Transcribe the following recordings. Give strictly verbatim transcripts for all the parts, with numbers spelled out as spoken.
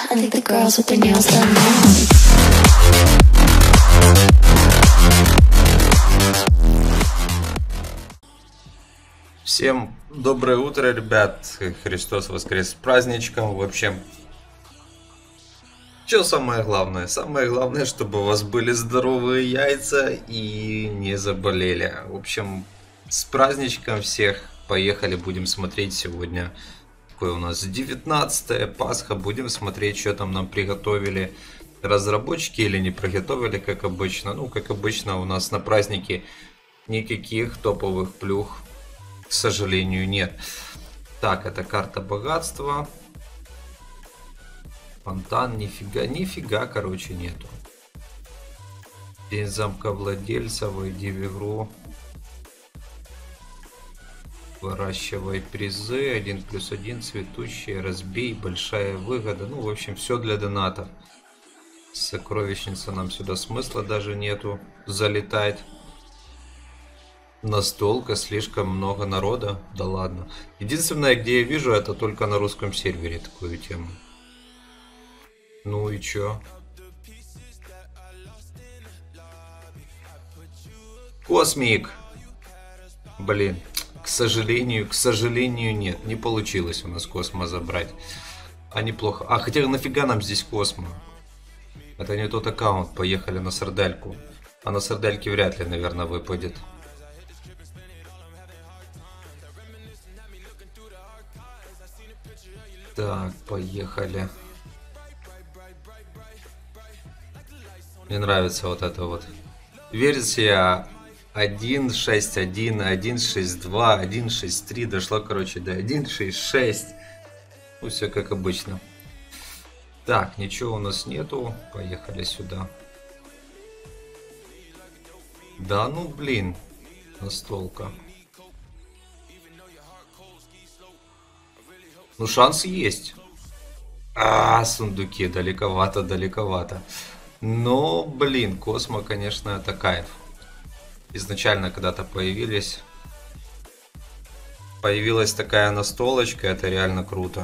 I think the girls with their nails done now. Всем доброе утро, ребят. Христос воскрес с праздничком. В общем, что самое главное? Самое главное, чтобы у вас были здоровые яйца и не заболели. В общем, с праздничком всех. Поехали, будем смотреть сегодня. Какое у нас девятнадцатое Пасха. Будем смотреть, что там нам приготовили разработчики или не приготовили, как обычно. Ну, как обычно, у нас на празднике никаких топовых плюх, к сожалению, нет. Так, это карта богатства. Фонтан, нифига, нифига, короче, нету. День замка владельца, войди в игру. Выращивай призы, один плюс один, цветущие, разбей, большая выгода. Ну, в общем, все для донатов. Сокровищница, нам сюда смысла даже нету залетать. Настолка, слишком много народа. Да ладно. Единственное, где я вижу, это только на русском сервере такую тему. Ну и чё? Космик! Блин, к сожалению, к сожалению, нет. Не получилось у нас Космо забрать. А неплохо. А хотя нафига нам здесь Космо? Это не тот аккаунт. Поехали на сардельку. А на сардельке вряд ли, наверное, выпадет. Так, поехали. Мне нравится вот эта вот версия один шесть один, один шесть два, один шесть три. Дошла, короче, до один шесть шесть. Ну, все как обычно. Так, ничего у нас нету. Поехали сюда. Да ну, блин. Настолка. Ну, шанс есть. А, сундуки. Далековато, далековато. Но, блин, Космо, конечно, это кайф. Изначально когда-то появились. Появилась такая настолочка. Это реально круто.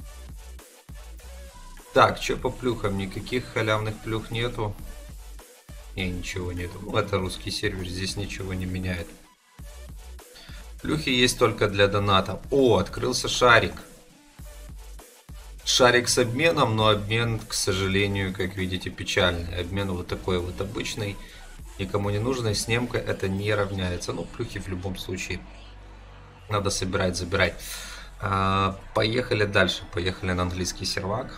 Так, что по плюхам? Никаких халявных плюх нету. Не, ничего нету. Ну, это русский сервер. Здесь ничего не меняет. Плюхи есть только для доната. О, открылся шарик. Шарик с обменом, но обмен, к сожалению, как видите, печальный. Обмен вот такой вот обычный, никому не нужный, с немкой это не равняется. Ну, плюхи в любом случае надо собирать, забирать. А, поехали дальше, поехали на английский сервак.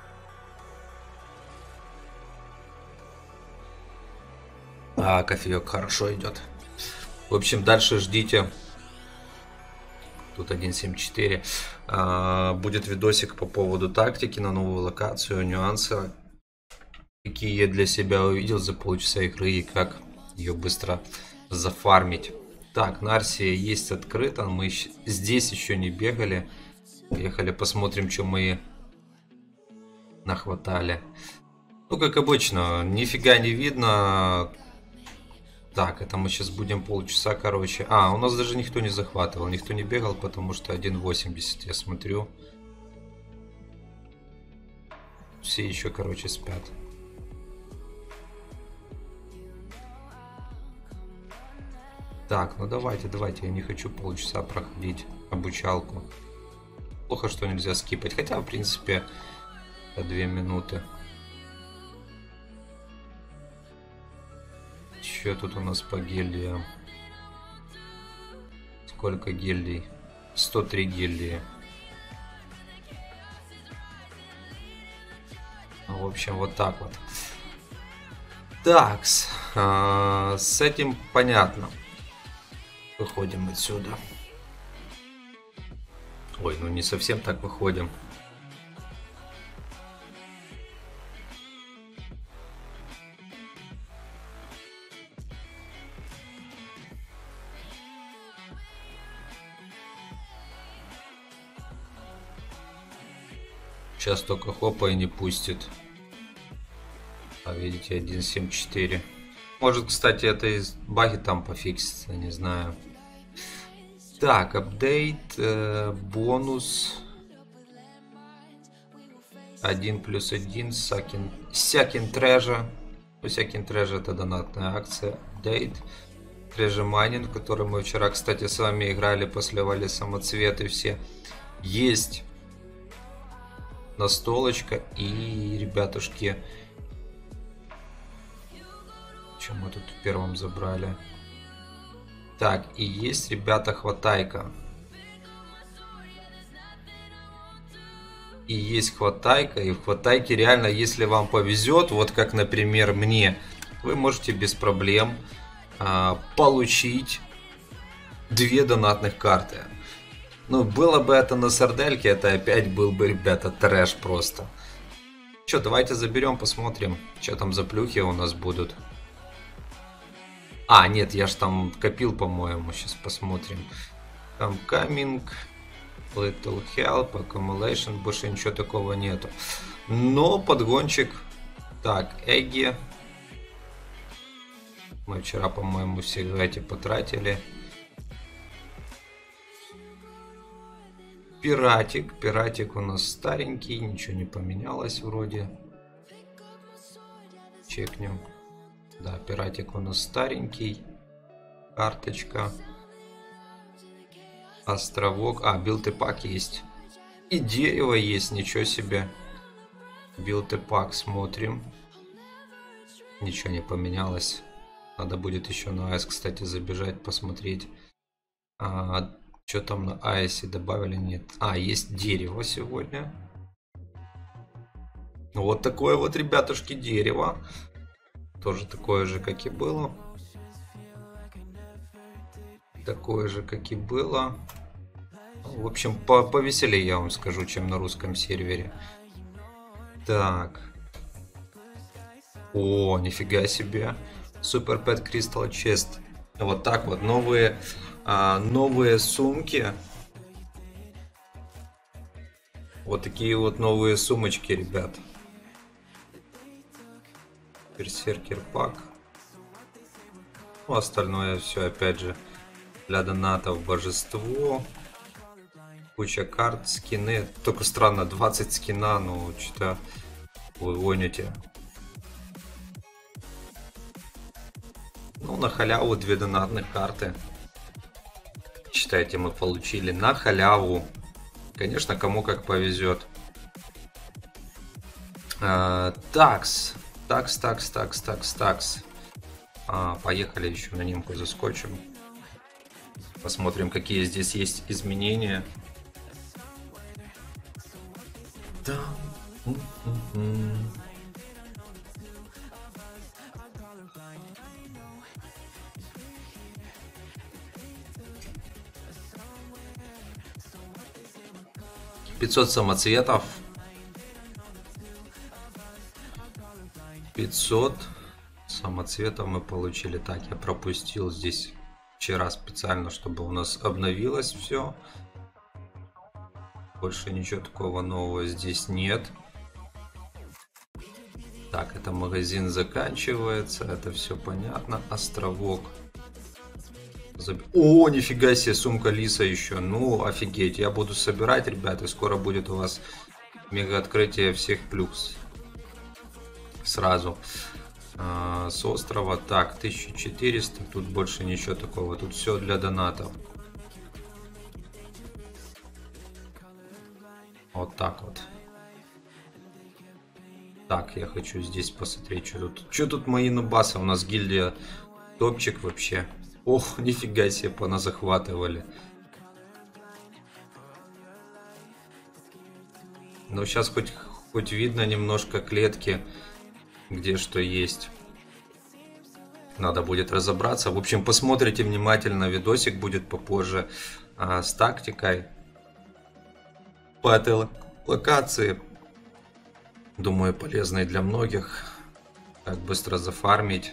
А, кофеек хорошо идет. В общем, дальше ждите. Тут один семь четыре. А, будет видосик по поводу тактики на новую локацию, нюансы, какие я для себя увидел за полчаса игры и как ее быстро зафармить. Так, Нарсия есть открыто. Мы здесь еще не бегали. Поехали посмотрим, что мы нахватали. Ну, как обычно, нифига не видно. Так, это мы сейчас будем полчаса, короче. А, у нас даже никто не захватывал, никто не бегал, потому что один восемьдесят, я смотрю. Все еще, короче, спят. Так, ну давайте, давайте, я не хочу полчаса проходить обучалку. Плохо, что нельзя скипать, хотя, в принципе, две минуты. Что тут у нас по гильдиям? Сколько гильдий? сто три гильдии. В общем, вот так вот. Такс. А, с этим понятно. Выходим отсюда. Ой, ну не совсем так выходим. Сейчас только хопа и не пустит. А видите, один семь четыре. Может, кстати, это из баги там пофиксится, не знаю. Так, апдейт, э, бонус. один плюс один. Всякин Treasure. Всякин Treasure это донатная акция. Date. Treasure Mining, в который мы вчера, кстати, с вами играли, посливали самоцветы все. Есть настолочка и, ребятушки, что мы тут первым забрали? Так, и есть, ребята, хватайка. И есть хватайка, и в хватайке реально, если вам повезет, вот как, например, мне, вы можете без проблем а, получить две донатных карты. Ну, было бы это на сардельке, это опять был бы, ребята, трэш просто. Че, давайте заберем, посмотрим, что там за плюхи у нас будут. А, нет, я ж там копил, по-моему, сейчас посмотрим. Там coming, little help, accumulation, больше ничего такого нету. Но подгончик. Так, Эгги. Мы вчера, по-моему, все эти потратили. Пиратик. Пиратик у нас старенький, ничего не поменялось вроде. Чекнем. Да, пиратик у нас старенький. Карточка. Островок. А, билд и пак есть. И дерево есть, ничего себе. Билд и пак смотрим. Ничего не поменялось. Надо будет еще на айс, кстати, забежать, посмотреть. А, что там на айсе добавили? Нет. А, есть дерево сегодня. Вот такое вот, ребятушки, дерево. Тоже такое же, как и было. Такое же, как и было. В общем, по повеселее, я вам скажу, чем на русском сервере. Так. О, нифига себе. Супер Pet Crystal Chest. Вот так вот. Новые, а, новые сумки. Вот такие вот новые сумочки, ребят. Берсеркер пак. Ну, остальное все, опять же, для донатов божество. Куча карт, скины. Только странно, двадцать скина, ну, что-то вы гоните. Ну, на халяву две донатных карты. Считайте, мы получили на халяву. Конечно, кому как повезет. А, такс. Такс, такс, такс, такс, такс. А, поехали еще на немку заскочим. Посмотрим, какие здесь есть изменения. Да. пятьсот самоцветов. пятьсот самоцветов мы получили. Так, я пропустил здесь вчера специально, чтобы у нас обновилось все. Больше ничего такого нового здесь нет. Так, это магазин заканчивается. Это все понятно. Островок. О, нифига себе, сумка лиса еще. Ну, офигеть. Я буду собирать, ребята. Скоро будет у вас мега открытие всех плюс. Сразу. А, с острова. Так, тысяча четыреста. Тут больше ничего такого. Тут все для донатов. Вот так вот. Так, я хочу здесь посмотреть, что тут. Что тут мои нубасы? У нас гильдия топчик вообще. Ох, нифига себе, поназахватывали. Но сейчас хоть, хоть видно немножко клетки, где что есть. Надо будет разобраться. В общем, посмотрите внимательно, видосик будет попозже а, с тактикой по этой локации. Думаю, полезной для многих. Как быстро зафармить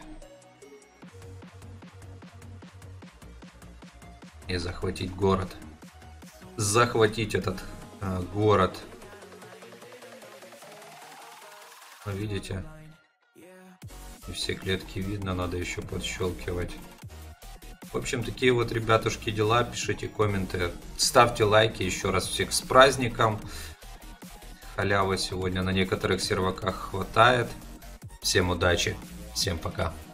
и захватить город. Захватить этот а, город. Вы видите? И все клетки видно, надо еще подщелкивать. В общем, такие вот, ребятушки, дела. Пишите комменты, ставьте лайки. Еще раз всех с праздником. халявы сегодня на некоторых серваках хватает. Всем удачи, всем пока.